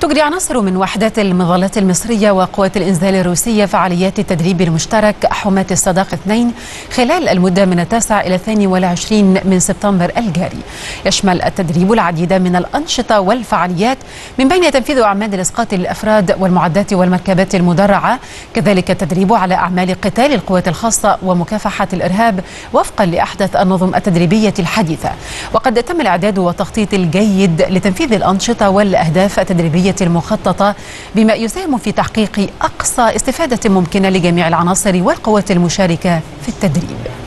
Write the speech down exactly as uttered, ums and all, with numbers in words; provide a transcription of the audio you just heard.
تجري عناصر من وحدات المظلات المصرية وقوات الإنزال الروسية فعاليات التدريب المشترك حماة الصداقة اثنين خلال المدة من التاسع إلى الثاني والعشرين من سبتمبر الجاري. يشمل التدريب العديد من الأنشطة والفعاليات، من بين تنفيذ أعمال الإسقاط للأفراد والمعدات والمركبات المدرعة، كذلك التدريب على أعمال قتال القوات الخاصة ومكافحة الإرهاب وفقا لأحدث النظم التدريبية الحديثة. وقد تم الإعداد والتخطيط الجيد لتنفيذ الأنشطة والأهداف التدريبية المخططة، بما يساهم في تحقيق أقصى استفادة ممكنة لجميع العناصر والقوات المشاركة في التدريب.